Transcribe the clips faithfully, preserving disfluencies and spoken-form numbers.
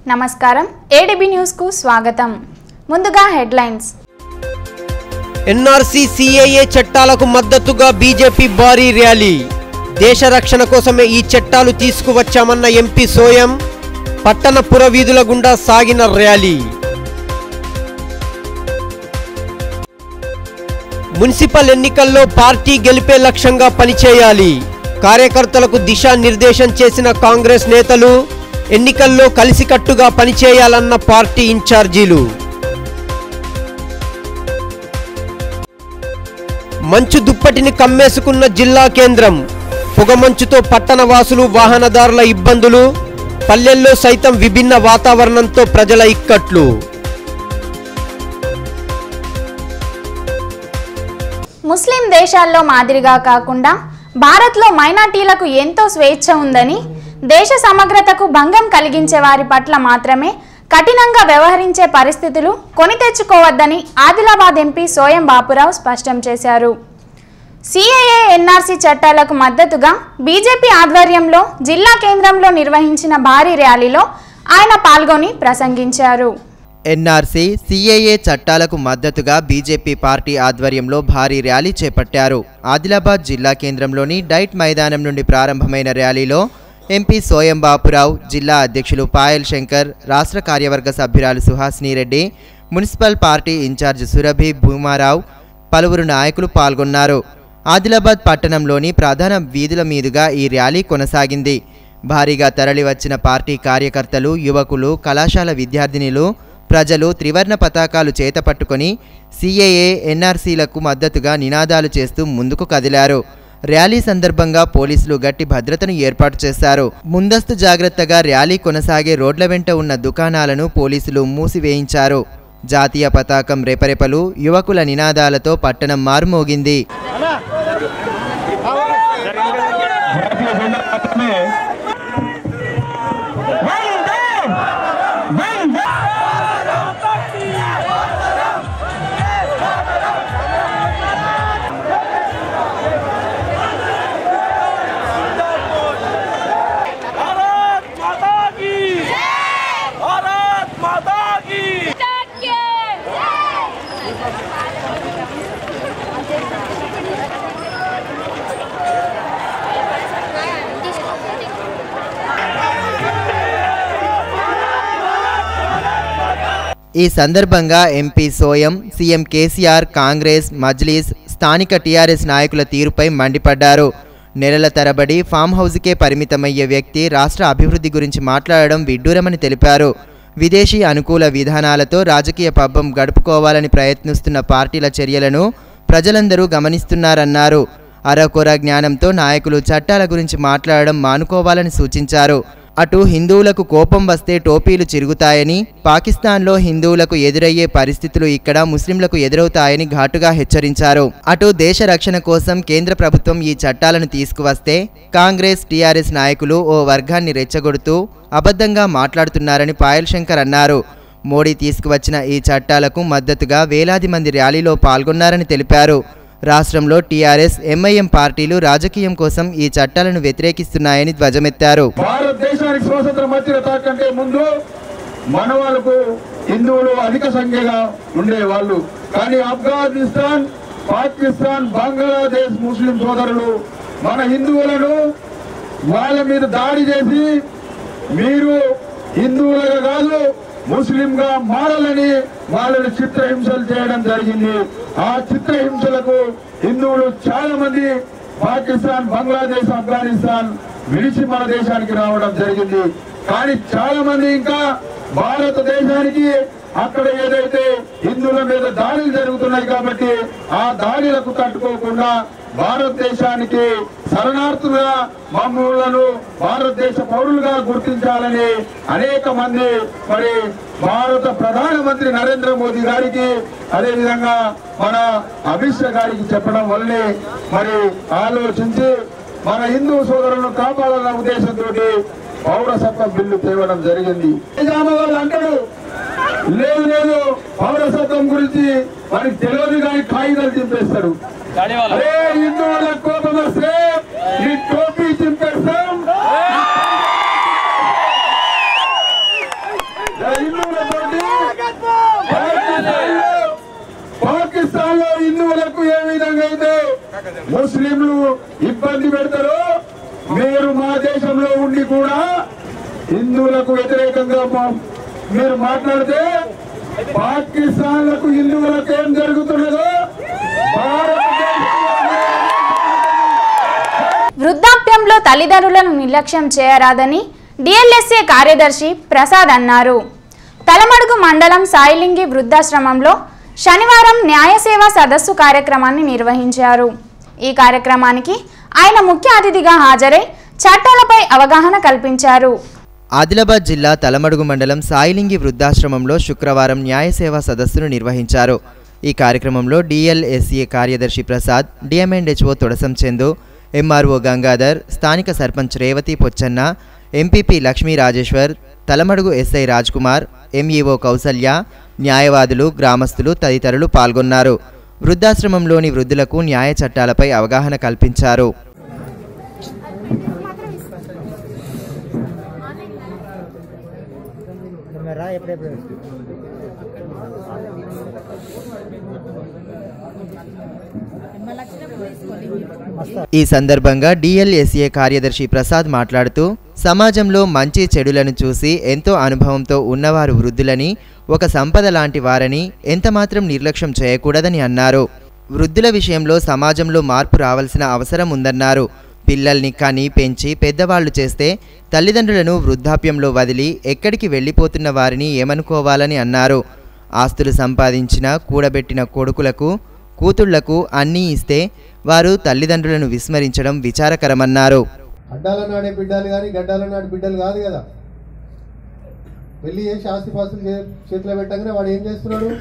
నమస్కారం ADB news కు స్వాగతం. ముందుగా హెడ్లైన్స్. ఎన్ఆర్సీ సీఏఏ చట్టాలకు మద్దతుగా బీజేపీ భారీ ర్యాలీ. దేశ రక్షణ కోసమే ఈ చట్టాలు తీసుకువచ్చామన్న ఎంపీ సోయం. పట్టణ పురవీధుల గుండా సాగిన ర్యాలీ. మున్సిపల్ ఎన్నికల్లో పార్టీ గెలిపే లక్ష్యంగా పనిచేయాలి. కార్యకర్తలకు దిశానిర్దేశం చేసిన కాంగ్రెస్ నేతలు. ఎన్నికల్లో కలిసికట్టుగా పనిచేయాలన్న పార్టీ ఇన్ఛార్జీలు. మంచు దుప్పటిని కమ్మేసుకున్న జిల్లా కేంద్రం. పొగమంచుతో పట్టణవాసులు వాహనదారుల ఇబ్బందులు. పల్లెల్లో సైతం విభిన్న వాతావరణంతో ప్రజల ఇక్కట్లు. ముస్లిం దేశాల్లో మాదిరిగా కాకుండా భారత్లో మైనార్టీలకు ఎంతో స్వేచ్ఛ ఉందని, దేశ సమగ్రతకు భంగం కలిగించే వారి పట్ల మాత్రమే కఠినంగా వ్యవహరించే పరిస్థితులు కొని తెచ్చుకోవద్దని ఆదిలాబాద్ ఎంపీ సోయం బాపురావు స్పష్టం చేశారు. సీఏఏ ఎన్ఆర్సీ చట్టాలకు మద్దతుగా బీజేపీ ఆధ్వర్యంలో జిల్లా కేంద్రంలో నిర్వహించిన భారీ ర్యాలీలో ఆయన పాల్గొని ప్రసంగించారు. ఎన్ఆర్సీ సీఏఏ చట్టాలకు మద్దతుగా బీజేపీ పార్టీ ఆధ్వర్యంలో భారీ ర్యాలీ చేపట్టారు. ఆదిలాబాద్ జిల్లా కేంద్రంలోని డైట్ మైదానం నుండి ప్రారంభమైన ర్యాలీలో ఎంపీ సోయం బాపురావు, జిల్లా అధ్యక్షులు పాయల్ శంకర్, రాష్ట్ర కార్యవర్గ సభ్యురాలు Suhasini Reddy, municipal party incharge Surabhi Bhumarao, పలువురు నాయకులు పాల్గొన్నారు. ఆదిలాబాద్ పట్టణంలోని ప్రధాన వీధుల మీదుగా ఈ ర్యాలీ కొనసాగింది. భారీగా తరలివచ్చిన పార్టీ కార్యకర్తలు, యువకులు, కళాశాల విద్యార్థినులు, ప్రజలు త్రివర్ణ పతాకాలు చేతపట్టుకొని సీఏఏ ఎన్ఆర్సీలకు మద్దతుగా నినాదాలు చేస్తూ ముందుకు కదిలారు. ర్యాలీ సందర్భంగా పోలీసులు గట్టి భద్రతను ఏర్పాటు చేశారు. ముందస్తు జాగ్రత్తగా ర్యాలీ కొనసాగే రోడ్ల వెంట ఉన్న దుకాణాలను పోలీసులు మూసివేయించారు. జాతీయ పతాకం రెపరెపలు, యువకుల నినాదాలతో పట్టణం మారుమోగింది. ఈ సందర్భంగా MP Soyam, CM KCR, Congress, Majlis, స్థానిక టీఆర్ఎస్ నాయకుల తీరుపై మండిపడ్డారు. నెలల తరబడి ఫామ్ హౌస్కే పరిమితమయ్యే వ్యక్తి రాష్ట్ర అభివృద్ధి గురించి మాట్లాడడం విడ్డూరమని తెలిపారు. విదేశీ అనుకూల విధానాలతో రాజకీయ పబ్బం గడుపుకోవాలని ప్రయత్నిస్తున్న పార్టీల చర్యలను ప్రజలందరూ గమనిస్తున్నారన్నారు. అరకొర జ్ఞానంతో నాయకులు చట్టాల గురించి మాట్లాడడం మానుకోవాలని సూచించారు. అటు హిందువులకు కోపం వస్తే టోపీలు చిరుగుతాయని, పాకిస్తాన్లో హిందువులకు ఎదురయ్యే పరిస్థితులు ఇక్కడ ముస్లింలకు ఎదురవుతాయని ఘాటుగా హెచ్చరించారు. అటు దేశ రక్షణ కోసం కేంద్ర ప్రభుత్వం ఈ చట్టాలను తీసుకువస్తే కాంగ్రెస్, టీఆర్ఎస్ నాయకులు ఓ వర్గాన్ని రెచ్చగొడుతూ అబద్ధంగా మాట్లాడుతున్నారని పాయల్ శంకర్ అన్నారు. మోడీ తీసుకువచ్చిన ఈ చట్టాలకు మద్దతుగా వేలాది మంది ర్యాలీలో పాల్గొన్నారని తెలిపారు. రాష్ట్రంలో టీఆర్ఎస్, ఎంఐఎం పార్టీలు రాజకీయం కోసం ఈ చట్టాలను వ్యతిరేకిస్తున్నాయని ధ్వజమెత్తారు. భారతదేశానికి స్వాతంత్రం వచ్చిన కంటే ముందు మన వాళ్ళకు హిందువులు అధిక సంఖ్యగా ఉండేవాళ్ళు. కానీ ఆఫ్ఘనిస్తాన్, పాకిస్తాన్, బంగ్లాదేశ్ ముస్లిం సోదరులు మన హిందువులను వాళ్ళ మీద దాడి చేసి మీరు హిందువులుగా కాదు ముస్లింగా మారాలని వాళ్ళని చిత్రహింసలు చేయడం జరిగింది. ఆ చిత్రహింసలకు హిందువులు చాలా మంది పాకిస్తాన్, బంగ్లాదేశ్, ఆఫ్ఘనిస్తాన్ విడిచి మన దేశానికి రావడం జరిగింది. కానీ చాలా మంది ఇంకా భారతదేశానికి అక్కడ ఏదైతే హిందువుల మీద దాడులు జరుగుతున్నాయి కాబట్టి ఆ దాడులకు తట్టుకోకుండా భారతదేశానికి శరణార్థులుగా మమ్మల్ని భారతదేశ పౌరులుగా గుర్తించాలని అనేక మంది మరి భారత ప్రధానమంత్రి నరేంద్ర మోదీ గారికి, అదేవిధంగా మన అమిత్ షా గారికి చెప్పడం వల్లనే మరి ఆలోచించి మన హిందూ సోదరులను కాపాడాలన్న ఉద్దేశంతో పౌరసత్వ బిల్లు తేవడం జరిగింది. వాళ్ళు అంటాడు లేదు లేదు పౌరసత్వం గురించి వారికి తెలియదు కానీ కాగితాలు చింపేస్తాడు. అరే హిందువుల కోపం వస్తే ఈ టోపీ చింపేస్తాం. ఎవరైతే ముస్లింలు ఇబ్బంది పెడతారో మీరు మా దేశంలో ఉండి కూడా హిందువులకు వ్యతిరేకంగా మీరు మాట్లాడితే పాకిస్తాన్లకు హిందువులకు ఏం జరుగుతున్నదో వృద్ధాప్యంలో తల్లిదండ్రులను నిర్లక్ష్యం చేయరాదని డిఎల్ఎస్ఏ కార్యదర్శి ప్రసాద్ అన్నారు. తలమడుగు మండలం సాయిలింగి వృద్ధాశ్రమంలో శనివారం న్యాయ సేవా సదస్సు కార్యక్రమాన్ని నిర్వహించారు. ఈ కార్యక్రమానికి ఆయన ముఖ్య అతిథిగా హాజరై చట్టాలపై అవగాహన కల్పించారు. ఆదిలాబాద్ జిల్లా తలమడుగు మండలం సాయిలింగి వృద్ధాశ్రమంలో శుక్రవారం న్యాయ సేవా సదస్సును నిర్వహించారు. ఈ కార్యక్రమంలో డిఎల్ఎస్ఏ కార్యదర్శి ప్రసాద్, డిఎంఎండ్హెచ్ఓ తొడసం చందు, ఎంఆర్ఓ గంగాధర్, స్థానిక sarpanch Revathi Pochanna, MPP Lakshmi Rajeshwar, Talamadugu SI Raj Kumar, MEO Kausalya, న్యాయవాదులు, గ్రామస్తులు తదితరులు పాల్గొన్నారు. వృద్ధాశ్రమంలోని వృద్ధులకు న్యాయ చట్టాలపై అవగాహన కల్పించారు. ఈ సందర్భంగా డిఎల్ఎస్ఏ కార్యదర్శి ప్రసాద్ మాట్లాడుతూ సమాజంలో మంచి చెడులను చూసి ఎంతో అనుభవంతో ఉన్నవారు వృద్ధులని, ఒక సంపద లాంటి వారని ఎంతమాత్రం నిర్లక్ష్యం చేయకూడదని అన్నారు. వృద్ధుల విషయంలో సమాజంలో మార్పు రావాల్సిన అవసరం ఉందన్నారు. పిల్లల్ని కని పెంచి పెద్దవాళ్లు చేస్తే తల్లిదండ్రులను వృద్ధాప్యంలో వదిలి ఎక్కడికి వెళ్ళిపోతున్న వారిని ఏమనుకోవాలని అన్నారు. ఆస్తులు సంపాదించిన కూడబెట్టిన కొడుకులకు కూతుళ్లకు అన్నీ ఇస్తే వారు తల్లిదండ్రులను విస్మరించడం విచారకరమన్నారు. అడ్డాల నాడే బిడ్డలు కానీ గడ్డాల నాటి బిడ్డలు కాదు కదా. పెళ్లి చేసి ఆస్తిపాస్తులు చేతిలో పెట్టగానే వాడు ఏం చేస్తున్నాడు?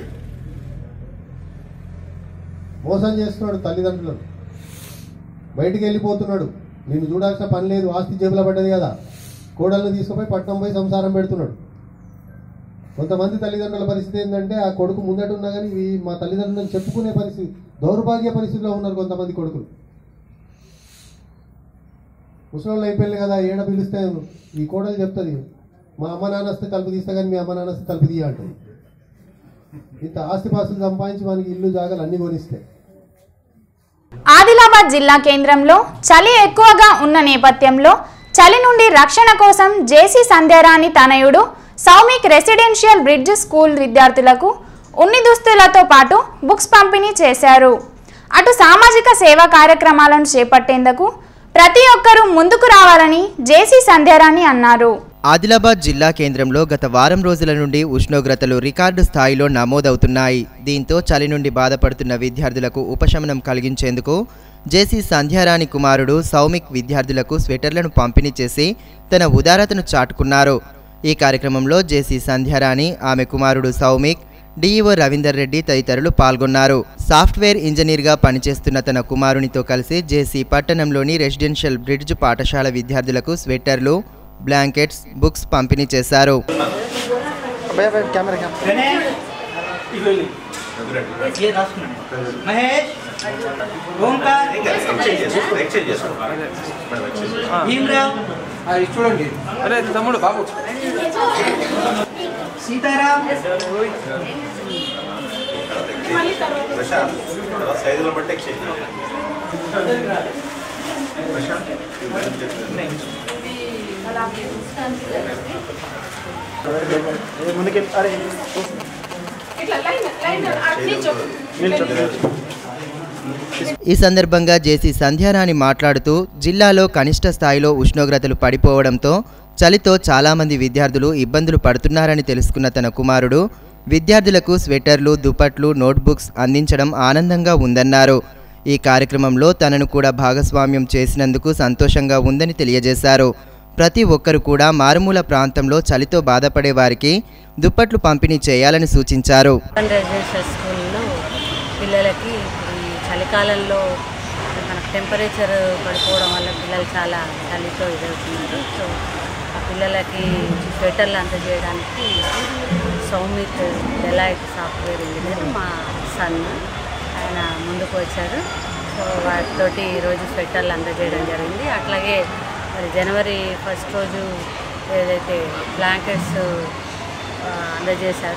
మోసం చేస్తున్నాడు తల్లిదండ్రులను. బయటికి వెళ్ళిపోతున్నాడు. నిన్ను చూడాల్సిన పని లేదు, ఆస్తి జేబులో పడ్డది కదా. కోడలను తీసుకుపోయి పట్నం పోయి సంసారం పెడుతున్నాడు. కొంతమంది తల్లిదండ్రుల పరిస్థితి ఏంటంటే ఆ కొడుకు ముందట ఉన్నా కానీ మా తల్లిదండ్రులను చెప్పుకునే పరిస్థితి, దౌర్భాగ్య పరిస్థితిలో ఉన్నారు కొంతమంది కొడుకులు. ముసలోళ్ళు అయిపోయింది కదా, ఏడ పిలిస్తే ఈ కోడలు చెప్తుంది, మా అమ్మ నాన్నస్తే తలుపు తీస్తా కానీ మీ అమ్మ నాన్నస్తే తలుపు తీయ అంటుంది. ఇంత ఆస్తిపాస్తులు సంపాదించి మనకి ఇల్లు జాగాలు అన్ని కొనిస్తాయి. ఆదిలాబాద్ జిల్లా కేంద్రంలో చలి ఎక్కువగా ఉన్న నేపథ్యంలో చలి నుండి రక్షణ కోసం జేసీ సంధ్యారాణి తనయుడు సౌమిక్ రెసిడెన్షియల్ బ్రిడ్జ్ స్కూల్ విద్యార్థులకు ఉన్ని దుస్తులతో పాటు బుక్స్ పంపిణీ చేశారు. అటు సామాజిక సేవా కార్యక్రమాలను చేపట్టేందుకు ప్రతి ఒక్కరూ ముందుకు రావాలని జేసీ సంధ్యారాణి అన్నారు. ఆదిలాబాద్ జిల్లా కేంద్రంలో గత వారం రోజుల నుండి ఉష్ణోగ్రతలు రికార్డు స్థాయిలో నమోదవుతున్నాయి. దీంతో చలి నుండి బాధపడుతున్న విద్యార్థులకు ఉపశమనం కలిగించేందుకు జేసీ సంధ్యారాణి కుమారుడు సౌమిక్ విద్యార్థులకు స్వెటర్లను పంపిణీ చేసి తన ఉదారతను చాటుకున్నారు. ఈ కార్యక్రమంలో జేసీ సంధ్యారాణి, ఆమె కుమారుడు సౌమిక్, డిఈఓ రవీందర్ రెడ్డి తదితరులు పాల్గొన్నారు. సాఫ్ట్వేర్ ఇంజనీర్గా పనిచేస్తున్న తన కుమారునితో కలిసి జేసీ పట్టణంలోని రెసిడెన్షియల్ బ్రిడ్జ్ పాఠశాల విద్యార్థులకు స్వెటర్లు, బ్లాంకెట్స్, బుక్స్ పంపిణీ చేశారు. చూడండి అరే తమ్ముడు బాబు సీతారాం సైజుల బట్టి ఎక్స్చేంజ్ ముందుకి అరే ఈ సందర్భంగా జేసీ సంధ్యారాణి మాట్లాడుతూ జిల్లాలో కనిష్ట స్థాయిలో ఉష్ణోగ్రతలు పడిపోవడంతో చలితో చాలామంది విద్యార్థులు ఇబ్బందులు పడుతున్నారని తెలుసుకున్న తన కుమారుడు విద్యార్థులకు స్వెటర్లు, దుపట్లు, నోట్బుక్స్ అందించడం ఆనందంగా ఉందన్నారు. ఈ కార్యక్రమంలో తనను కూడా భాగస్వామ్యం చేసినందుకు సంతోషంగా ఉందని తెలియజేశారు. ప్రతి ఒక్కరు కూడా మారుమూల ప్రాంతంలో చలితో బాధపడే వారికి దుప్పట్లు పంపిణీ చేయాలని సూచించారు. పిల్లలకి ఈ చలికాలంలో మనకు టెంపరేచర్ పడిపోవడం వల్ల పిల్లలు చాలా చలితో ఎదుగుతున్నారు. సో ఆ పిల్లలకి స్వెటర్లు అందజేయడానికి సౌమిక్ డెలైట్ సాఫ్ట్వేర్ ఇంజనీర్ మా సన్ ఆయన ముందుకు వచ్చారు. సో వాటితోటి ఈరోజు స్వెటర్లు అందజేయడం జరిగింది. అట్లాగే మరి జనవరి ఫస్ట్ రోజు ఏదైతే బ్లాంకెట్స్ అందజేశారో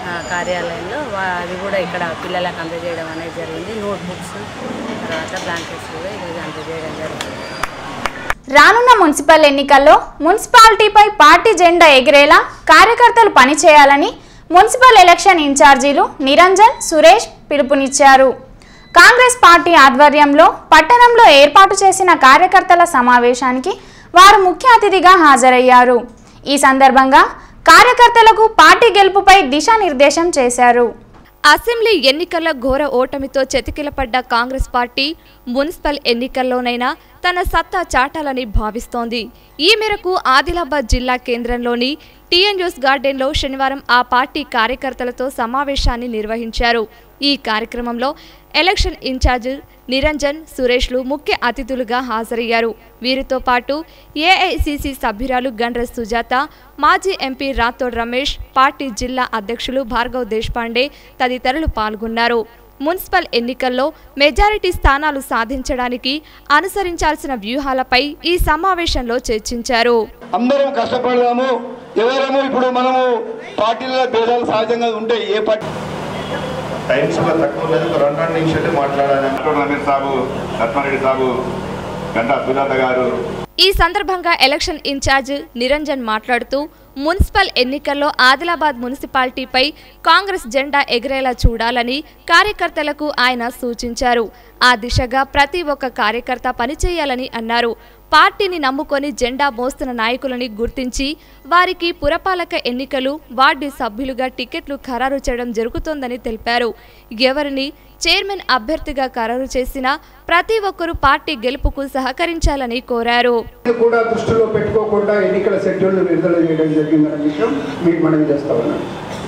కార్యాలయంలో అవి కూడా ఇక్కడ పిల్లలకు అందజేయడం అనేది జరిగింది. నోట్ బుక్స్ తర్వాత బ్లాంకెట్స్ కూడా ఈరోజు అందజేయడం జరిగింది. రానున్న మున్సిపల్ ఎన్నికల్లో మున్సిపాలిటీపై పార్టీ జెండా ఎగిరేలా కార్యకర్తలు పనిచేయాలని మున్సిపల్ ఎలక్షన్ ఇన్ఛార్జీలు నిరంజన్, సురేష్ పిలుపునిచ్చారు. కాంగ్రెస్ పార్టీ ఆధ్వర్యంలో పట్టణంలో ఏర్పాటు చేసిన కార్యకర్తల సమావేశానికి వారు ముఖ్య అతిథిగా హాజరయ్యారు. ఈ సందర్భంగా కార్యకర్తలకు పార్టీ గెలుపుపై దిశానిర్దేశం చేశారు. అసెంబ్లీ ఎన్నికల్లో ఘోర ఓటమితో చతికిలపడ్డ కాంగ్రెస్ పార్టీ మున్సిపల్ ఎన్నికల్లోనైనా తన సత్తా చాటాలని భావిస్తోంది. ఈ మేరకు ఆదిలాబాద్ జిల్లా కేంద్రంలోని టీఎన్యూస్ గార్డెన్లో శనివారం ఆ పార్టీ కార్యకర్తలతో సమావేశాన్ని నిర్వహించారు. ఈ కార్యక్రమంలో ఎలక్షన్ ఇన్ఛార్జ్ నిరంజన్, సురేష్లు ముఖ్య అతిథులుగా హాజరయ్యారు. వీరితో పాటు ఏఐసిసి సభ్యురాలు గండ్ర సుజాత, మాజీ ఎంపీ రాథోడ్ రమేష్, పార్టీ జిల్లా అధ్యక్షులు భార్గవ్ దేశపాండే తదితరులు పాల్గొన్నారు. మున్సిపల్ ఎన్నికల్లో మెజారిటీ స్థానాలు సాధించడానికి అనుసరించాల్సిన వ్యూహాలపై ఈ సమావేశంలో చర్చించారు. అందరం కష్టపడదాము. ఎవరేమో ఇప్పుడు మనము పార్టీల భేదాలు సహజంగా ఉంటాయి. ఏ పార్టీ టైమ్స్ కూడా తక్కువ లేదు. ఒక రెండు రెండు నిమిషాలు మాట్లాడాలి. రమేష్ సాబు, లక్ష్మారెడ్డి సాబు, గంటా సుజాత గారు. ఈ సందర్భంగా ఎలక్షన్ ఇన్ఛార్జ్ నిరంజన్ మాట్లాడుతూ మున్సిపల్ ఎన్నికల్లో ఆదిలాబాద్ మున్సిపాలిటీపై కాంగ్రెస్ జెండా ఎగిరేలా చూడాలని కార్యకర్తలకు ఆయన సూచించారు. ఆ దిశగా ప్రతి ఒక్క కార్యకర్త పనిచేయాలని అన్నారు. పార్టీని నమ్ముకొని జెండా మోస్తున్న నాయకులని గుర్తించి వారికి పురపాలక ఎన్నికలు, వార్డు సభ్యులుగా టికెట్లు ఖరారు చేయడం జరుగుతోందని తెలిపారు. ఎవరిని చైర్మన్ అభ్యర్థిగా ఖరారు చేసినా ప్రతి ఒక్కరూ పార్టీ గెలుపుకు సహకరించాలని కోరారు. కూడా దృష్టిలో పెట్టుకోకుండా ఎన్నికల షెడ్యూల్ విడుదల చేయడం జరిగిందన్న విషయం మీకు మనం చేస్తా ఉన్నాం.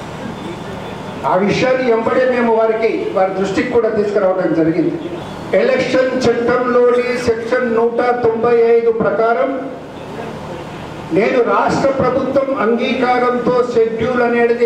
ఆ విషయాన్ని వెంబడే మేము వారికి వారి దృష్టికి కూడా తీసుకురావడం జరిగింది. ఎలక్షన్ చట్టంలోని సెక్షన్ నూట తొంభై ఐదు ప్రకారం నేను రాష్ట్ర ప్రభుత్వం అంగీకారంతో షెడ్యూల్ అనేది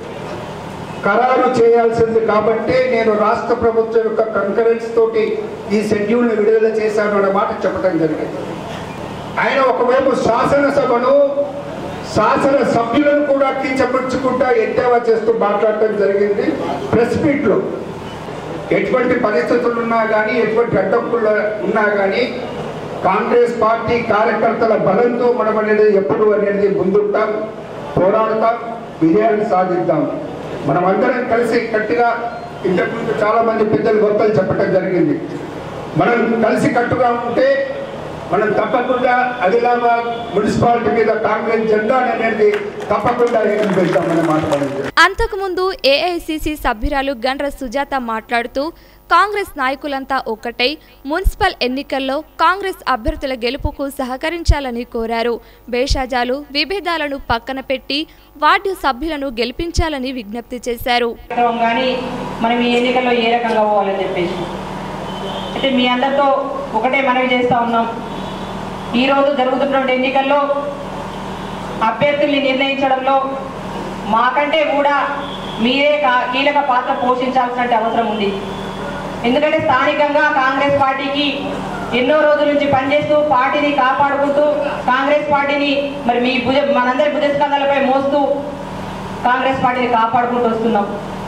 ఖరారు చేయాల్సింది కాబట్టి నేను రాష్ట్ర ప్రభుత్వం యొక్క కంకరెన్స్ తోటి ఈ షెడ్యూల్ని విడుదల చేశాను అనే మాట చెప్పడం జరిగింది. ఆయన ఒకవైపు శాసనసభను, శాసన సభ్యులను కూడా కించపరుచుకుంటా ఎద్దేవా చేస్తూ మాట్లాడటం జరిగింది. ప్రెస్ మీట్లో ఎటువంటి పరిస్థితులు ఉన్నా కానీ, ఎటువంటి అడ్డంకులు ఉన్నా కానీ కాంగ్రెస్ పార్టీ కార్యకర్తల బలంతో మనం అనేది ఎప్పుడు అనేది ముందుంటాం, పోరాడతాం, విజయాన్ని సాధిద్దాం. మనం అందరం కలిసి గట్టిగా ఇంతకుముందు చాలా మంది పెద్దలు గొప్పలు చెప్పడం జరిగింది. మనం కలిసి కట్టుగా ఉంటే మనం తప్పకుండా ఆదిలాబాద్ మున్సిపాలిటీ మీద కాంగ్రెస్ జెండా అనేది తప్పకుండా ఎగిరిపెడతామని మాట్లాడింది. అంతకుముందు ఏఐసిసి సభ్యురాలు గండ్ర సుజాత మాట్లాడుతూ కాంగ్రెస్ నాయకులంతా ఒక్కటై మున్సిపల్ ఎన్నికల్లో కాంగ్రెస్ అభ్యర్థుల గెలుపుకు సహకరించాలని కోరారు. భేషజాలు, విభేదాలను పక్కన పెట్టి వార్డు సభ్యులను గెలిపించాలని విజ్ఞప్తి చేశారు. మనం ఈ ఎన్నికల్లో ఏ రకంగా పోవాలని చెప్పేసి అంటే మీ అందరితో ఒకటే మనవి చేస్తా ఉన్నాం. ఈరోజు జరుగుతున్నటువంటి ఎన్నికల్లో అభ్యర్థుల్ని నిర్ణయించడంలో మాకంటే కూడా మీరే కీలక పాత్ర పోషించాల్సిన అవసరం ఉంది. ఎందుకంటే స్థానికంగా కాంగ్రెస్ పార్టీకి ఎన్నో రోజుల నుంచి పనిచేస్తూ పార్టీని కాపాడుకుంటూ కాంగ్రెస్ పార్టీని మరి మీ భుజ మనందరి భుజస్కంధాలపై మోస్తూ కాంగ్రెస్ పార్టీని కాపాడుకుంటూ వస్తున్నాం.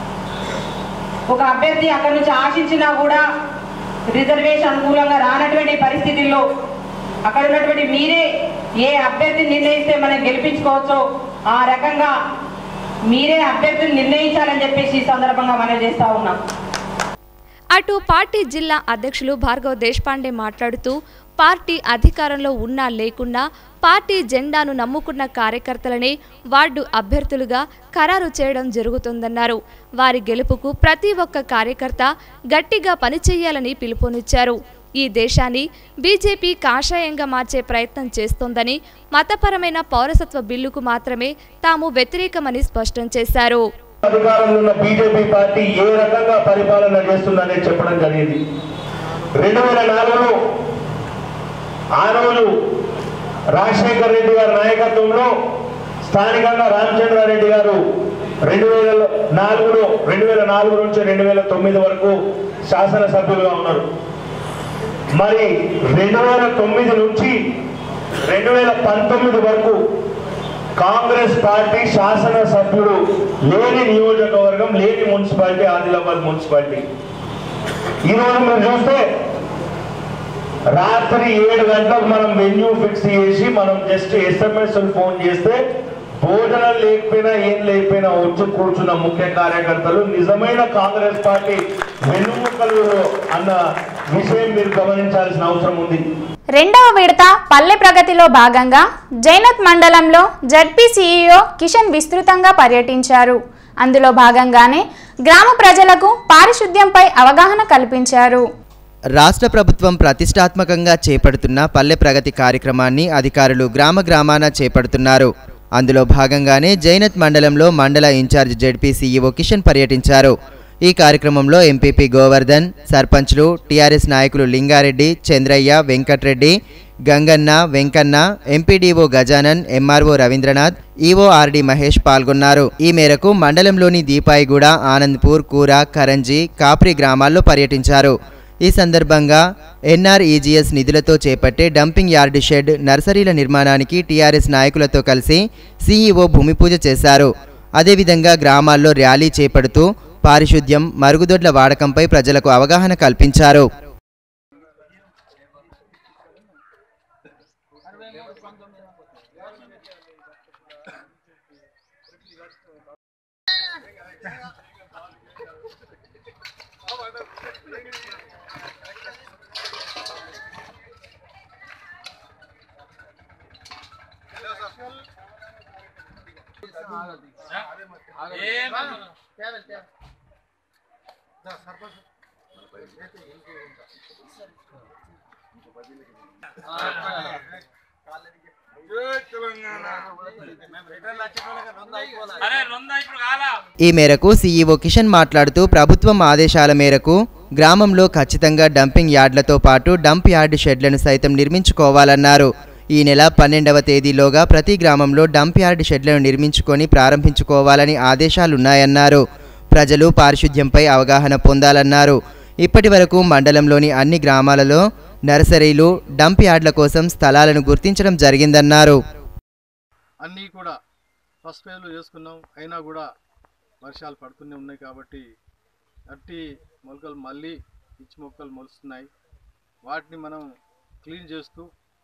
ఒక అభ్యర్థి అక్కడి నుంచి ఆశించినా కూడా రిజర్వేషన్ అనుకూలంగా రానటువంటి పరిస్థితుల్లో అక్కడ ఉన్నటువంటి మీరే ఏ అభ్యర్థిని నిర్ణయిస్తే మనం గెలిపించుకోవచ్చో ఆ రకంగా మీరే అభ్యర్థిని నిర్ణయించాలని చెప్పేసి ఈ సందర్భంగా మనం చేస్తా ఉన్నాం. అటు పార్టీ జిల్లా అధ్యక్షులు భార్గవ్ దేశపాండే మాట్లాడుతూ పార్టీ అధికారంలో ఉన్నా లేకున్నా పార్టీ జెండాను నమ్ముకున్న కార్యకర్తలనే వార్డు అభ్యర్థులుగా ఖరారు చేయడం జరుగుతుందన్నారు. వారి గెలుపుకు ప్రతి ఒక్క కార్యకర్త గట్టిగా పనిచేయాలని పిలుపునిచ్చారు. ఈ దేశాన్ని బీజేపీ కాషాయంగా మార్చే ప్రయత్నం చేస్తోందని, మతపరమైన పౌరసత్వ బిల్లుకు మాత్రమే తాము వ్యతిరేకమని స్పష్టం చేశారు. అధికారంలో ఉన్న బీజేపీ పార్టీ ఏ రకంగా పరిపాలన చేస్తుందనే చెప్పడం జరిగింది. రెండు వేల నాలుగులో ఆ రోజు రాజశేఖర్ రెడ్డి గారి నాయకత్వంలో స్థానికంగా రామచంద్రారెడ్డి గారు రెండు వేల నాలుగులో రెండు వేల నాలుగు నుంచి రెండు వేల తొమ్మిది వరకు శాసనసభ్యులుగా ఉన్నారు. మరి రెండు వేల తొమ్మిది నుంచి రెండు వేల పంతొమ్మిది వరకు కాంగ్రెస్ పార్టీ శాసన సభ్యుడు లేని నియోజకవర్గం, లేని మున్సిపాలిటీ ఆదిలాబాద్ మున్సిపాలిటీ. ఈరోజు మీరు చూస్తే రాత్రి ఏడు గంటలకు మనం వెన్యూ ఫిక్స్ చేసి మనం జస్ట్ ఎస్ఎంఎస్ ఫోన్ చేస్తే భోజనం లేకపోయినా ఏం లేకపోయినా వచ్చి కూర్చున్న ముఖ్య కార్యకర్తలు నిజమైన కాంగ్రెస్ పార్టీ వెన్నుముకలు అన్న విషయం మీరు గమనించాల్సిన అవసరం ఉంది. రెండవ విడత పల్లె ప్రగతిలో భాగంగా జైనత్ మండలంలో జడ్పీ సీఈఓ కిషన్ విస్తృతంగా పర్యటించారు. అందులో భాగంగానే గ్రామ ప్రజలకు పారిశుద్ధ్యంపై అవగాహన కల్పించారు. రాష్ట్ర ప్రభుత్వం ప్రతిష్టాత్మకంగా చేపడుతున్న పల్లె ప్రగతి కార్యక్రమాన్ని అధికారులు గ్రామ గ్రామాన చేపడుతున్నారు. అందులో భాగంగానే జైనత్ మండలంలో మండల ఇన్ఛార్జ్ జడ్పీ సీఈఓ కిషన్ పర్యటించారు. ఈ కార్యక్రమంలో ఎంపీపీ గోవర్ధన్, సర్పంచ్లు, టీఆర్ఎస్ నాయకులు Lingareddy, Chandraiah, Venkatreddy, Ganganna, Venkanna, MPDO Gajanan, MRO Ravindranath, EO RD Mahesh పాల్గొన్నారు. ఈ మేరకు మండలంలోని దీపాయిగూడ, ఆనంద్పూర్, కూర, కరంజీ, కాప్రి గ్రామాల్లో పర్యటించారు. ఈ సందర్భంగా ఎన్ఆర్ఈజీఎస్ నిధులతో చేపట్టే డంపింగ్ యార్డ్ షెడ్, నర్సరీల నిర్మాణానికి టీఆర్ఎస్ నాయకులతో కలిసి సీఈఓ భూమి పూజ చేశారు. అదేవిధంగా గ్రామాల్లో ర్యాలీ చేపడుతూ పారిశుద్ధ్యం, మరుగుదొడ్ల వాడకంపై ప్రజలకు అవగాహన కల్పించారు. ఈ మేరకు సీఈఓ కిషన్ మాట్లాడుతూ ప్రభుత్వం ఆదేశాల మేరకు గ్రామంలో ఖచ్చితంగా డంపింగ్ యార్డ్లతో పాటు డంప్ యార్డ్ షెడ్లను సైతం నిర్మించుకోవాలన్నారు. ఈ నెల పన్నెండవ తేదీలోగా ప్రతి గ్రామంలో డంప్ యార్డ్ షెడ్లను నిర్మించుకొని ప్రారంభించుకోవాలని ఆదేశాలున్నాయన్నారు. ప్రజలు పారిశుద్ధ్యంపై అవగాహన పొందాలన్నారు. ఇప్పటి వరకు మండలంలోని అన్ని గ్రామాలలో నర్సరీలు, డంప్ యార్డ్ల కోసం స్థలాలను గుర్తించడం జరిగిందన్నారు. అన్నీ కూడా ఫస్ట్ ఫేజ్లో చేసుకున్నాం, అయినా కూడా వర్షాలు పడుతూనే ఉన్నాయి కాబట్టి అట్టి మొలకలు మళ్ళీ పిచ్చి మొక్కలు మొలుస్తున్నాయి. వాటిని మనం క్లీన్ చేస్తూ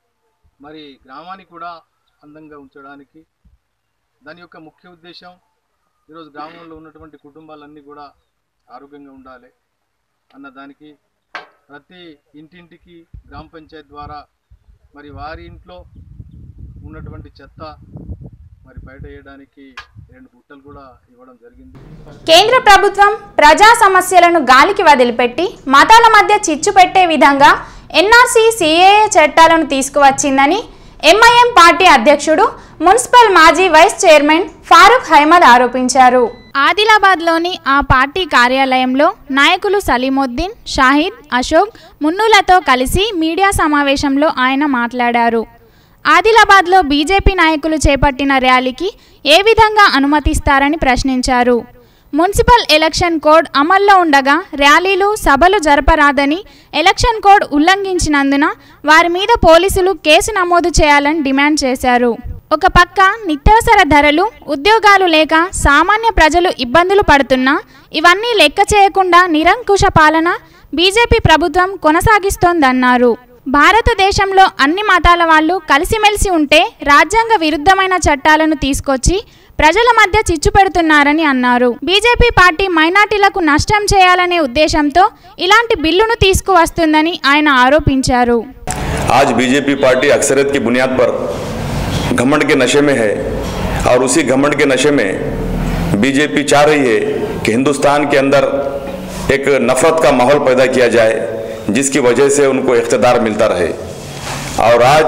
మరి గ్రామాన్ని కూడా అందంగా ఉంచడానికి దాని యొక్క ముఖ్య ఉద్దేశం ఈరోజు గ్రామంలో ఉన్నటువంటి కుటుంబాలన్నీ కూడా ఆరోగ్యంగా ఉండాలి అన్న దానికి ప్రతి ఇంటింటికి గ్రామ పంచాయతీ ద్వారా మరి వారి ఇంట్లో ఉన్నటువంటి చెత్త మరి బయట వేయడానికి రెండు బుట్టలు కూడా ఇవ్వడం జరిగింది. కేంద్ర ప్రభుత్వం ప్రజా సమస్యలను గాలికి వదిలిపెట్టి మతాల మధ్య చిచ్చు పెట్టే విధంగా ఎన్ఆర్సీ సిఏఏ చట్టాలను తీసుకువచ్చిందని ఎంఐఎం పార్టీ అధ్యక్షుడు, మున్సిపల్ మాజీ వైస్ చైర్మన్ ఫారూక్ అహ్మద్ ఆరోపించారు. ఆదిలాబాద్లోని ఆ పార్టీ కార్యాలయంలో నాయకులు సలీముద్దీన్, షాహిద్, అశోక్, మున్నులతో కలిసి మీడియా సమావేశంలో ఆయన మాట్లాడారు. ఆదిలాబాద్లో బీజేపీ నాయకులు చేపట్టిన ర్యాలీకి ఏ విధంగా అనుమతిస్తారని ప్రశ్నించారు. మున్సిపల్ ఎలక్షన్ కోడ్ అమల్లో ఉండగా ర్యాలీలు, సభలు జరపరాదని, ఎలక్షన్ కోడ్ ఉల్లంఘించినందున వారి మీద పోలీసులు కేసు నమోదు చేయాలని డిమాండ్ చేశారు. ఒక పక్క నిత్యావసర ధరలు, ఉద్యోగాలు లేక సామాన్య ప్రజలు ఇబ్బందులు పడుతున్నా ఇవన్నీ లెక్క చేయకుండా నిరంకుశ పాలన బీజేపీ ప్రభుత్వం కొనసాగిస్తోందన్నారు. భారతదేశంలో అన్ని మతాల వాళ్ళు కలిసిమెలిసి ఉంటే రాజ్యాంగ విరుద్ధమైన చట్టాలను తీసుకొచ్చి ప్రజల మధ్య చిచ్చు పెడుతున్నారని అన్నారు. బీజేపీ పార్టీ మైనార్టీలకు నష్టం చేయాలనే ఉద్దేశంతో ఇలాంటి బిల్లును తీసుకువస్తుందని ఆయన ఆరోపించారు. आज बीजेपी पार्टी अक्सरियत की बुनियाद पर घमंड के नशे में है और उसी घमंड के नशे में बीजेपी चाह रही है कि हिंदुस्तान के अंदर एक नफरत का माहौल पैदा किया जाए जिसकी वजह से उनको इख्तिदार मिलता रहे। और आज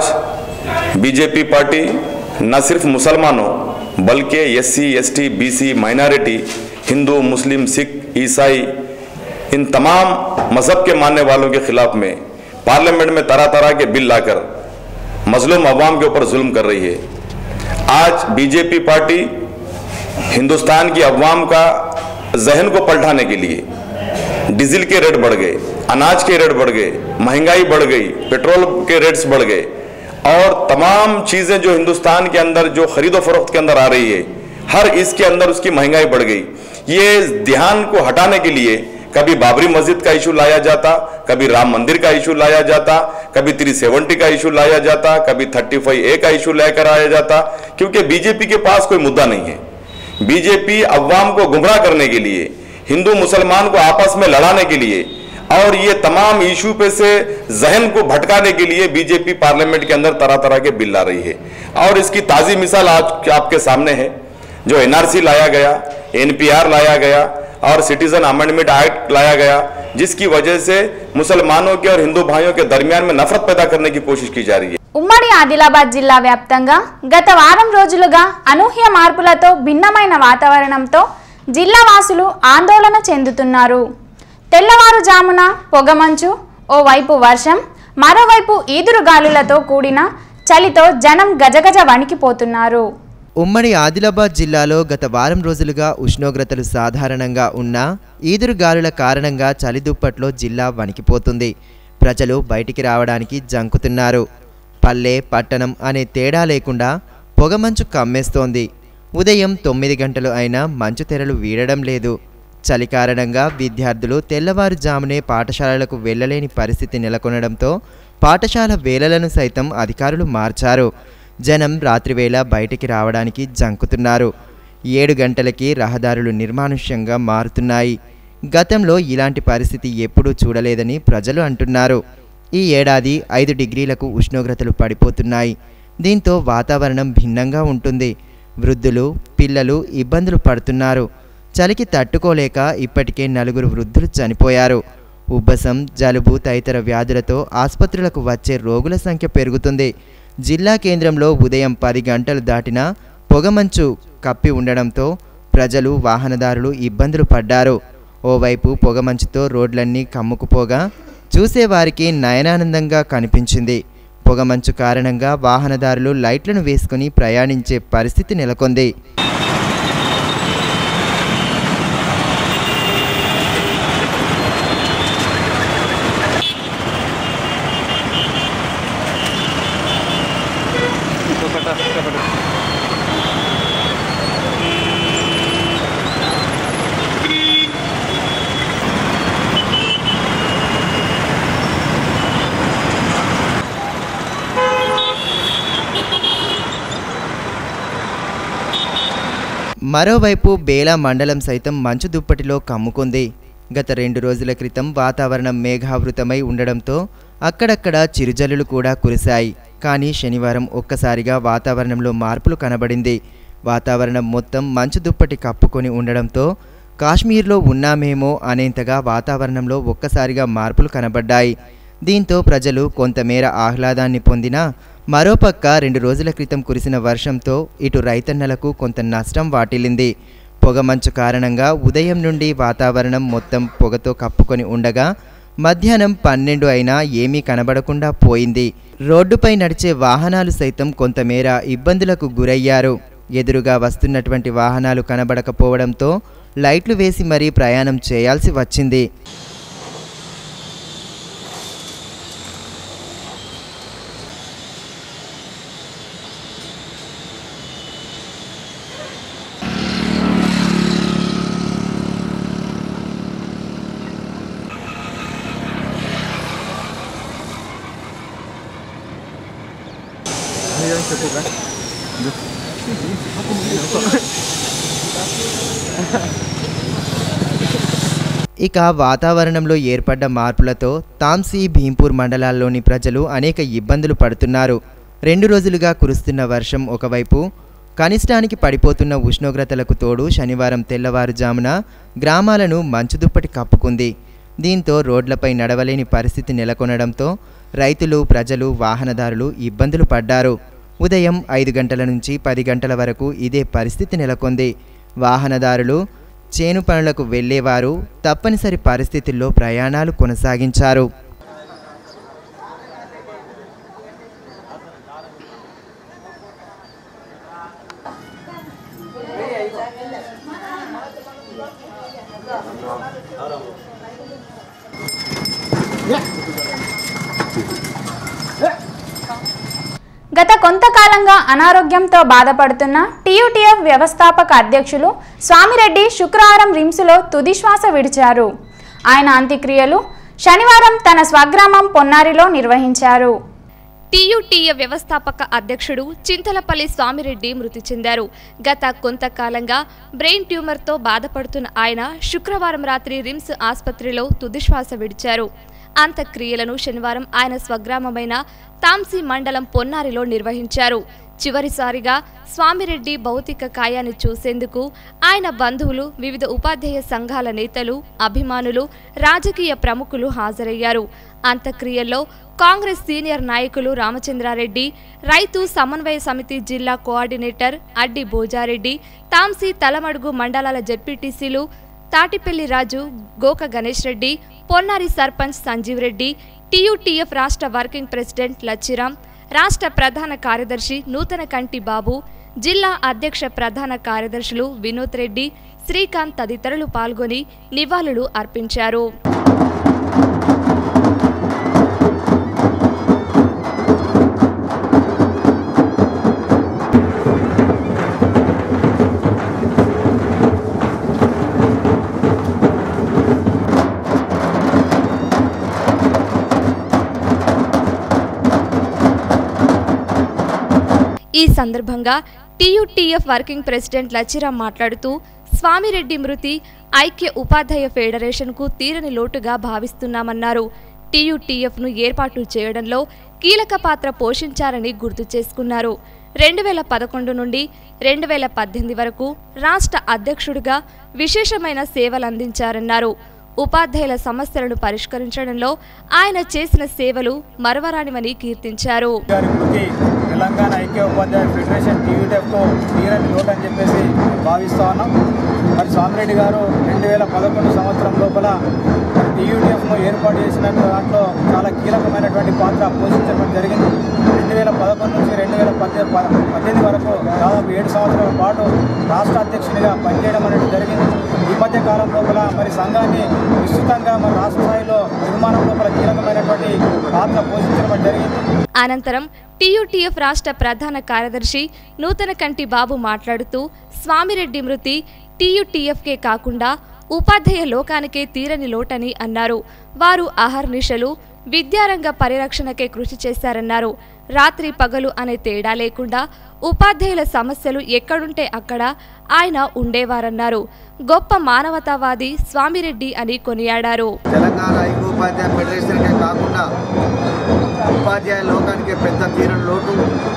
बीजेपी पार्टी न सिर्फ मुसलमानों बल्कि SC, ST, BC, minority, Hindu, Muslim, Sikh, ईसाई, इन तमाम मजहब के मानने वालों के खिलाफ में पार्लियामेंट में तरह तरह के बिल लाकर मजलूम अवाम के ऊपर जुल्म कर रही है। आज बीजेपी पार्टी हिंदुस्तान की अवाम का जहन को पलटाने के लिए डीजल के रेट बढ़ गए, अनाज के रेट बढ़ गए, महंगाई बढ़ गई, पेट्रोल के रेट्स बढ़ गए और तमाम चीजें जो हिंदुस्तान के अंदर जो खरीदो फरोख्त के अंदर आ रही है, हर इसके अंदर उसकी महंगाई बढ़ गई। ये ध्यान को हटाने के लिए कभी बाबरी मस्जिद का इशू लाया जाता, कभी राम मंदिर का इशू लाया जाता, कभी थ्री सेवेंटी का इशू लाया जाता, कभी थर्टी फाइव ए का इशू लेकर आया जाता, क्योंकि बीजेपी के पास कोई मुद्दा नहीं है। बीजेपी अवाम को गुमराह करने के लिए, हिंदू मुसलमान को आपस में लड़ाने के लिए और ये तमाम इशू पे से जहन को भटकाने के लिए बीजेपी पार्लियामेंट के अंदर तरह तरह के बिल ला रही है। और इसकी ताजी मिसाल आज आपके सामने है, जो एनआरसी लाया गया, एनपीआर लाया गया और सिटीजन अमेंडमेंट एक्ट लाया गया, जिसकी वजह से मुसलमानों के और हिंदू भाइयों के दरमियान में नफरत पैदा करने की कोशिश की जा रही है। ఉమ్మడి ఆదిలాబాద్ జిల్లా వ్యాప్తంగా గత వారం రోజులుగా అనూహ్య మార్పులతో భిన్నమైన వాతావరణంతో జిల్లా వాసులు ఆందోళన చెందుతున్నారు. తెల్లవారుజామున పొగమంచు, ఓవైపు వర్షం, మరోవైపు ఈదురుగాలులతో కూడిన చలితో జనం గజగజ వణికిపోతున్నారు. ఉమ్మడి ఆదిలాబాద్ జిల్లాలో గత వారం రోజులుగా ఉష్ణోగ్రతలు సాధారణంగా ఉన్నా ఈదురుగాలుల కారణంగా చలి దుప్పట్లో జిల్లా వణికిపోతుంది. ప్రజలు బయటికి రావడానికి జంకుతున్నారు. పల్లె పట్టణం అనే తేడా లేకుండా పొగమంచు కమ్మేస్తోంది. ఉదయం తొమ్మిది గంటలు అయినా మంచు తెరలు వీడడం లేదు. చలి కారణంగా విద్యార్థులు తెల్లవారుజామునే పాఠశాలలకు వెళ్లలేని పరిస్థితి నెలకొనడంతో పాఠశాల వేళలను సైతం అధికారులు మార్చారు. జనం రాత్రివేళ బయటికి రావడానికి జంకుతున్నారు. ఏడు గంటలకి రహదారులు నిర్మానుష్యంగా మారుతున్నాయి. గతంలో ఇలాంటి పరిస్థితి ఎప్పుడూ చూడలేదని ప్రజలు అంటున్నారు. ఈ ఏడాది ఐదు డిగ్రీలకు ఉష్ణోగ్రతలు పడిపోతున్నాయి. దీంతో వాతావరణం భిన్నంగా ఉంటుంది. వృద్ధులు, పిల్లలు ఇబ్బందులు పడుతున్నారు. చలికి తట్టుకోలేక ఇప్పటికే నలుగురు వృద్ధులు చనిపోయారు. ఉబ్బసం, జలుబు తదితర వ్యాధులతో ఆసుపత్రులకు వచ్చే రోగుల సంఖ్య పెరుగుతుంది. జిల్లా కేంద్రంలో ఉదయం పది గంటలు దాటినా పొగమంచు కప్పి ఉండడంతో ప్రజలు, వాహనదారులు ఇబ్బందులు పడ్డారు. ఓవైపు పొగమంచుతో రోడ్లన్నీ కమ్ముకుపోగా చూసేవారికి నయనానందంగా కనిపించింది. పొగమంచు కారణంగా వాహనదారులు లైట్లను వేసుకుని ప్రయాణించే పరిస్థితి నెలకొంది. మరోవైపు బేలా మండలం సైతం మంచు దుప్పటిలో కమ్ముకుంది. గత రెండు రోజుల క్రితం వాతావరణం మేఘావృతమై ఉండడంతో అక్కడక్కడ చిరుజల్లులు కూడా కురిశాయి. కానీ శనివారం ఒక్కసారిగా వాతావరణంలో మార్పులు కనబడింది. వాతావరణం మొత్తం మంచు దుప్పటి కప్పుకొని ఉండడంతో కాశ్మీర్లో ఉన్నామేమో అనేంతగా వాతావరణంలో ఒక్కసారిగా మార్పులు కనబడ్డాయి. దీంతో ప్రజలు కొంతమేర ఆహ్లాదాన్ని పొందినా మరోపక్క రెండు రోజుల క్రితం కురిసిన వర్షంతో ఇటు రైతన్నలకు కొంత నష్టం వాటిల్లింది. పొగమంచు కారణంగా ఉదయం నుండి వాతావరణం మొత్తం పొగతో కప్పుకొని ఉండగా మధ్యాహ్నం పన్నెండు అయినా ఏమీ కనబడకుండా పోయింది. రోడ్డుపై నడిచే వాహనాలు సైతం కొంతమేర ఇబ్బందులకు గురయ్యారు. ఎదురుగా వస్తున్నటువంటి వాహనాలు కనబడకపోవడంతో లైట్లు వేసి మరీ ప్రయాణం చేయాల్సి వచ్చింది. ఇక వాతావరణంలో ఏర్పడ్డ మార్పులతో తాంసీ, భీంపూర్ మండలాల్లోని ప్రజలు అనేక ఇబ్బందులు పడుతున్నారు. రెండు రోజులుగా కురుస్తున్న వర్షం ఒకవైపు, కనిష్టానికి పడిపోతున్న ఉష్ణోగ్రతలకు తోడు శనివారం తెల్లవారుజామున గ్రామాలను మంచు దుప్పటి కప్పుకుంది. దీంతో రోడ్లపై నడవలేని పరిస్థితి నెలకొనడంతో రైతులు, ప్రజలు, వాహనదారులు ఇబ్బందులు పడ్డారు. ఉదయం ఐదు గంటల నుంచి పది గంటల వరకు ఇదే పరిస్థితి నెలకొంది. వాహనదారులు, చేను పనులకు వెళ్లేవారు తప్పనిసరి పరిస్థితుల్లో ప్రయాణాలు కొనసాగించారు. గత కొంతకాలంగా అనారోగ్యంతో బాధపడుతున్న టీయూటీఎఫ్ వ్యవస్థాపక అధ్యక్షులు స్వామిరెడ్డి శుక్రవారం రిమ్స్లో తుదిశ్వాస విడిచారు. ఆయన అంత్యక్రియలు శనివారం తన స్వగ్రామం పొన్నారిలో నిర్వహించారు. టీయూటీఎఫ్ వ్యవస్థాపక అధ్యక్షుడు చింతలపల్లి స్వామిరెడ్డి మృతి చెందారు. గత కొంతకాలంగా బ్రెయిన్ ట్యూమర్తో బాధపడుతున్న ఆయన శుక్రవారం రాత్రి రిమ్స్ ఆసుపత్రిలో తుదిశ్వాస విడిచారు. అంత్యక్రియలను శనివారం ఆయన స్వగ్రామమైన తాంసీ మండలం పొన్నారిలో నిర్వహించారు. చివరిసారిగా స్వామిరెడ్డి భౌతిక కాయాన్ని చూసేందుకు ఆయన బంధువులు, వివిధ ఉపాధ్యాయ సంఘాల నేతలు, అభిమానులు, రాజకీయ ప్రముఖులు హాజరయ్యారు. అంత్యక్రియల్లో కాంగ్రెస్ సీనియర్ నాయకులు రామచంద్రారెడ్డి, రైతు సమన్వయ సమితి జిల్లా కోఆర్డినేటర్ అడ్డి భోజారెడ్డి, తాంసీ తలమడుగు మండలాల జెడ్పీటీసీలు తాటిపల్లి రాజు, గోక గణేష్ రెడ్డి, పొన్నారి సర్పంచ్ సంజీవ్ రెడ్డి, టీయూటీఎఫ్ రాష్ట్ర వర్కింగ్ ప్రెసిడెంట్ లచ్చిరాం, రాష్ట్ర ప్రధాన కార్యదర్శి నూతన కంటి బాబు, జిల్లా అధ్యక్ష ప్రధాన కార్యదర్శులు వినోద్ రెడ్డి, శ్రీకాంత్ తదితరులు పాల్గొని నివాళులు అర్పించారు. ఈ సందర్భంగా టీయూటీఎఫ్ వర్కింగ్ ప్రెసిడెంట్ లచ్చిరాం మాట్లాడుతూ స్వామిరెడ్డి మృతి ఐక్య ఉపాధ్యాయ ఫెడరేషన్కు తీరని లోటుగా భావిస్తున్నామన్నారు. టీయూటీఎఫ్ను ఏర్పాటు చేయడంలో కీలక పాత్ర పోషించారని గుర్తు చేసుకున్నారు. రెండు వేల పదకొండు నుండి రెండు వేల పద్దెనిమిది వరకు రాష్ట్ర అధ్యక్షుడిగా విశేషమైన సేవలందించారన్నారు. ఉపాధ్యాయుల సమస్యలను పరిష్కరించడంలో ఆయన చేసిన సేవలు మరవరానివని కీర్తించారు. తెలంగాణ ఐక్య ఉపాధ్యాయ ఫెడరేషన్ టీయూటీఎఫ్తో తీరని లోటు అని చెప్పేసి భావిస్తూ ఉన్నాం. మరి స్వామిరెడ్డి గారు రెండు వేల పదకొండు సంవత్సరం లోపల టీయూటీఎఫ్ను ఏర్పాటు చేసిన దాంట్లో చాలా కీలకమైనటువంటి పాత్ర పోషించడం జరిగింది. రెండు వేల పదకొండు నుంచి రెండు వేల పద్దెనిమిది పద్దెనిమిది వరకు దాదాపు ఏడు సంవత్సరాల పాటు రాష్ట్ర అధ్యక్షునిగా పనిచేయడం అనేది జరిగింది. ఈ మధ్య కాలం లోపల మరి సంఘాన్ని విస్తృతంగా మరి రాష్ట్ర స్థాయిలో నిర్మాణం లోపల కీలకమైనటువంటి పాత్ర పోషించడం జరిగింది. అనంతరం టీయూటీఎఫ్ రాష్ట్ర ప్రధాన కార్యదర్శి నూతన కంటి బాబు మాట్లాడుతూ స్వామిరెడ్డి మృతి టీయూటీఎఫ్కే కాకుండా ఉపాధ్యాయ లోకానికే తీరని లోటని అన్నారు. వారు అహర్నిశలు విద్యారంగ పరిరక్షణకే కృషి చేశారన్నారు. రాత్రి పగలు అనే తేడా లేకుండా ఉపాధ్యాయుల సమస్యలు ఎక్కడుంటే అక్కడ ఆయన ఉండేవారన్నారు. గొప్ప మానవతావాది స్వామిరెడ్డి అని కొనియాడారు. తెలంగాణ ఐక్య ఉపాధ్యాయ ఫెడరేషన్కే కాకుండా ఉపాధ్యాయ లోకానికి పెద్ద తీరని లోటు.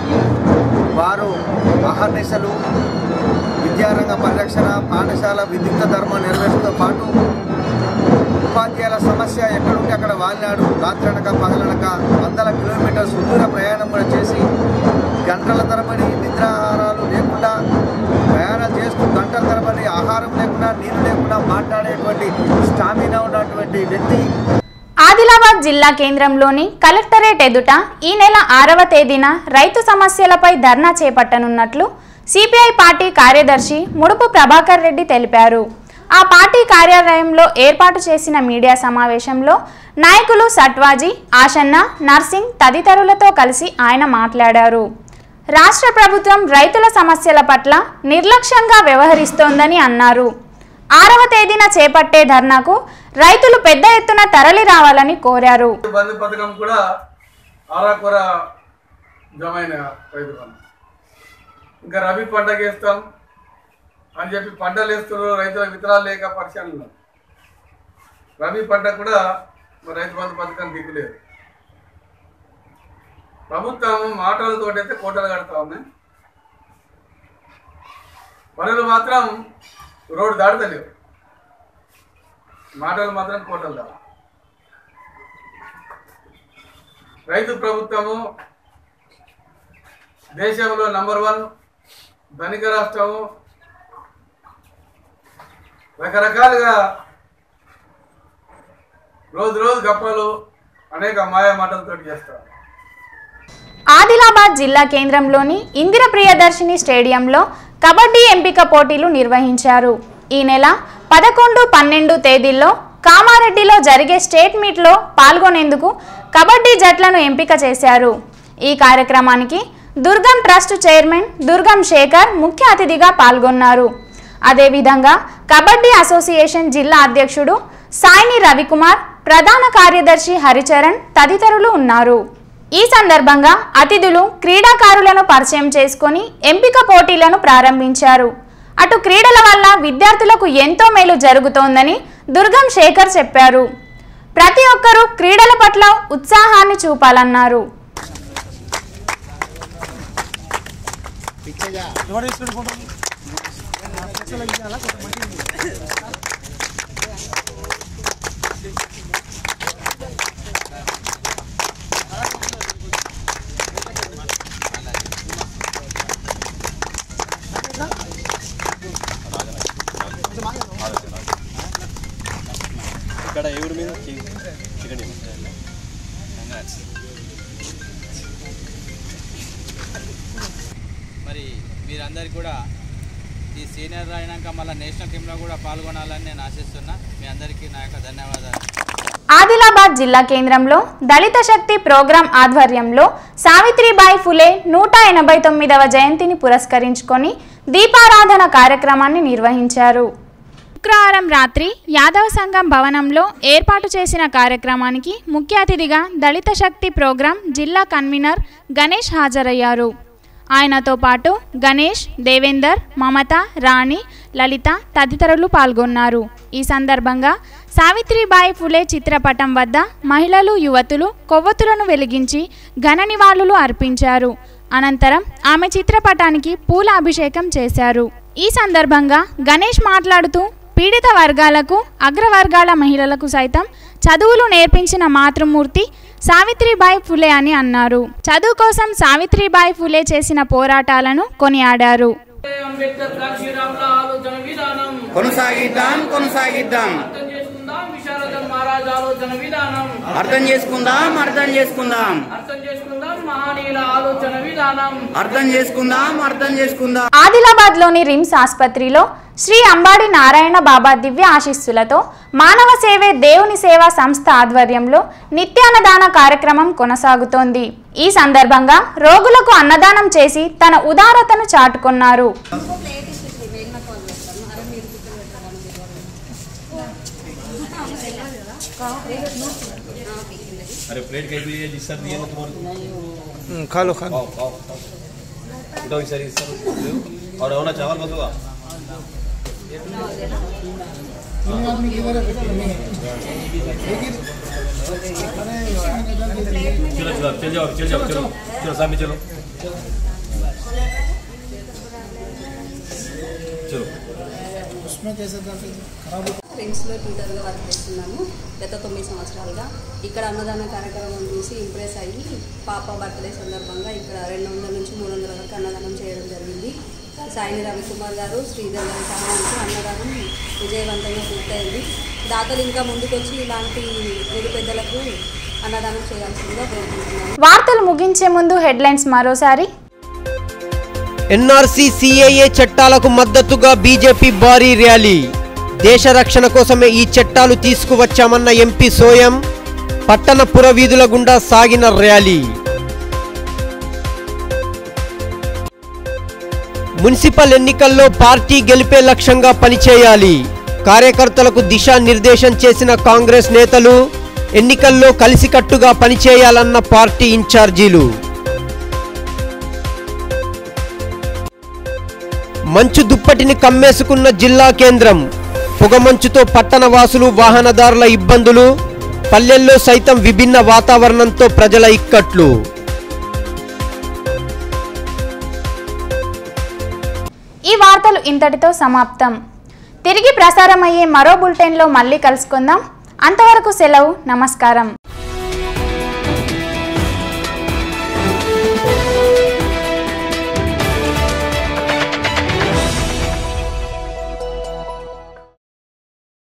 వారు అహర్నిశలు విద్యారంగ పరిరక్షణ, పాఠశాల విద్యుత్ ధర్మం నెరవేర్చడంతో పాటు ఉపాధ్యాయుల సమస్య ఎక్కడుంటే అక్కడ వాలినాడు. రాత్రనక పగలనక వందల కిలోమీటర్స్ సుదూర ప్రయాణం కూడా చేసి గంటల తరబడి నిద్రాహారాలు లేకుండా ప్రయాణం చేస్తూ గంటల తరబడి ఆహారం లేకుండా నీరు లేకుండా మాట్లాడేటువంటి స్టామినా ఉన్నటువంటి వ్యక్తి. ఆదిలాబాద్ జిల్లా కేంద్రంలోని కలెక్టరేట్ ఎదుట ఈ నెల ఆరవ తేదీన రైతు సమస్యలపై ధర్నా చేపట్టనున్నట్లు సిపిఐ పార్టీ కార్యదర్శి ముడుపు ప్రభాకర్ రెడ్డి తెలిపారు. ఆ పార్టీ కార్యాలయంలో ఏర్పాటు చేసిన మీడియా సమావేశంలో నాయకులు సట్వాజీ, ఆషన్న, నర్సింగ్ తదితరులతో కలిసి ఆయన మాట్లాడారు. రాష్ట్ర ప్రభుత్వం రైతుల సమస్యల పట్ల నిర్లక్ష్యంగా వ్యవహరిస్తోందని అన్నారు. ఆరవ తేదీన చేపట్టే ధర్నాకు రైతులు పెద్ద ఎత్తున తరలి రావాలని కోరారు. ఇంకా రబీ పంటకు వేస్తాం అని చెప్పి పంటలు వేస్తున్నారు, రైతులకు విత్తనాలు లేక పరిశ్రమలు. రబీ పంట కూడా రైతు బంధు పథకం దిగులేదు. ప్రభుత్వం మాటలతో అయితే కోటలు కడతా ఉన్నాయి, పనులు మాత్రం రోడ్డు దాడతలేవు. మాటలు మాత్రం కోటలు దాడ. రైతు ప్రభుత్వము దేశంలో నంబర్ వన్ ధనిక రాష్ట్రము. రకరకాలుగా రోజు రోజు గప్పలు అనేక మాయా మాటలతో చేస్తారు. ఆదిలాబాద్ జిల్లా కేంద్రంలోని ఇందిర ప్రియదర్శిని స్టేడియంలో కబడ్డీ ఎంపిక పోటీలు నిర్వహించారు. ఈ నెల పదకొండు పన్నెండు తేదీల్లో కామారెడ్డిలో జరిగే స్టేట్ మీట్లో పాల్గొనేందుకు కబడ్డీ జట్లను ఎంపిక చేశారు. ఈ కార్యక్రమానికి దుర్గం ట్రస్ట్ చైర్మన్ దుర్గం శేఖర్ ముఖ్య అతిథిగా పాల్గొన్నారు. అదేవిధంగా కబడ్డీ అసోసియేషన్ జిల్లా అధ్యక్షుడు సాయిని రవికుమార్, ప్రధాన కార్యదర్శి హరిచరణ్ తదితరులు ఉన్నారు. ఈ సందర్భంగా అతిథులు క్రీడాకారులను పరిచయం చేసుకొని ఎంపిక పోటీలను ప్రారంభించారు. అటు క్రీడల వల్ల విద్యార్థులకు ఎంతో మేలు జరుగుతోందని దుర్గం శేఖర్ చెప్పారు. ప్రతి ఒక్కరూ క్రీడల పట్ల ఉత్సాహాన్ని చూపాలన్నారు. ఇక్కడ ఎవరి మీద చికెన్ మరి మీరందరికీ కూడా ఈ సీనియర్ అయినాక మళ్ళీ నేషనల్ టీంలో కూడా పాల్గొనాలని నేను ఆశిస్తున్నా. మీ అందరికీ నా యొక్క ధన్యవాదాలు. ఆదిలాబాద్ జిల్లా కేంద్రంలో దళిత శక్తి ప్రోగ్రాం ఆధ్వర్యంలో సావిత్రిబాయి ఫులే నూట ఎనభై తొమ్మిదవ జయంతిని పురస్కరించుకొని దీపారాధన కార్యక్రమాన్ని నిర్వహించారు. శుక్రవారం రాత్రి యాదవ సంఘం భవనంలో ఏర్పాటు చేసిన కార్యక్రమానికి ముఖ్య అతిథిగా దళిత శక్తి ప్రోగ్రాం జిల్లా కన్వీనర్ గణేష్ హాజరయ్యారు. ఆయనతో పాటు గణేష్, దేవేందర్, మమత, రాణి, లలిత తదితరులు పాల్గొన్నారు. ఈ సందర్భంగా సావిత్రిబాయి ఫులే చిత్రపటం వద్ద మహిళలు, యువతులు కొవ్వొత్తులను వెలిగించి ఘన నివాళులు అర్పించారు. అనంతరం ఆమె చిత్రపటానికి పూల అభిషేకం చేశారు. ఈ సందర్భంగా గణేష్ మాట్లాడుతూ పీడిత వర్గాలకు, అగ్రవర్గాల మహిళలకు సైతం చదువులు నేర్పించిన మాతృమూర్తి సావిత్రిబాయి ఫులే అని అన్నారు. చదువు కోసం సావిత్రిబాయి ఫులే చేసిన పోరాటాలను కొనియాడారు. కొనసాగిద్దాం కొనసాగిద్దాం అర్థం చేసుకుందాం అర్థం చేసుకుందాం అర్థం చేసుకుందాం అర్థం చేసుకుందాం ఆదిలాబాద్ లోని రిమ్స్ ఆసుపత్రిలో శ్రీ అంబాడి నారాయణ బాబా దివ్య ఆశీస్సులతో మానవ సేవే దేవుని సేవా సంస్థ ఆధ్వర్యంలో నిత్యాన్నదాన కార్యక్రమం కొనసాగుతోంది. ఈ సందర్భంగా రోగులకు అన్నదానం చేసి తన ఉదారతను చాటుకున్నారు. अरे प्लेट कहीं भी ये जिस सर दिए ना तुम्हारे खा लो खा लो उठाओ सर इस सर और होना चावल बसोगा चलो चलो चल जाओ चल जाओ चलो चलो सामने चलो चलो उसमें कैसे खराब ఫ్రెండ్స్లో ట్యూటర్గా వర్క్ చేస్తున్నాను గత తొమ్మిది సంవత్సరాలుగా. ఇక్కడ అన్నదాన కార్యక్రమం చూసి ఇంప్రెస్ అయ్యి పాప బర్త్డే సందర్భంగా ఇక్కడ రెండు వందల నుంచి మూడు వందల వరకు అన్నదానం చేయడం జరిగింది. సాయిని రవికుమార్ గారు, శ్రీధర్ గారి సహాయంతో అన్నదానం విజయవంతంగా పూర్తయింది. దాతలు ఇంకా ముందుకొచ్చి ఇలాంటి పేరు పెద్దలకు అన్నదానం చేయాల్సిందిగా కోరుకుంటున్నాను. వార్తలు ముగించే ముందు హెడ్లైన్స్ మరోసారి. ఎన్ఆర్సీ సిఏఏ చట్టాలకు మద్దతుగా బీజేపీ భారీ ర్యాలీ. దేశ రక్షణ కోసమే ఈ చట్టాలు తీసుకువచ్చామన్న ఎంపీ సోయం. పట్టణ పురవీధుల గుండా సాగిన ర్యాలీ. మున్సిపల్ ఎన్నికల్లో పార్టీ గెలిపే లక్ష్యంగా పనిచేయాలి. కార్యకర్తలకు దిశానిర్దేశం చేసిన కాంగ్రెస్ నేతలు ఎన్నికల్లో కలిసికట్టుగా పనిచేయాలన్న పార్టీ ఇన్ఛార్జీలు. మంచు దుప్పటిని కమ్మేసుకున్న జిల్లా కేంద్రం. పొగమంచుతో పట్టణ వాసులు, వాహనదారుల ఇబ్బందులు. పల్లెల్లో సైతం విభిన్న వాతావరణంతో ప్రజల ఇక్కట్లు. ఈ వార్తలు ఇంతటితో సమాప్తం. తిరిగి ప్రసారమయ్యే మరో బులెటిన్లో మళ్ళీ కలుసుకుందాం. అంతవరకు సెలవు. నమస్కారం.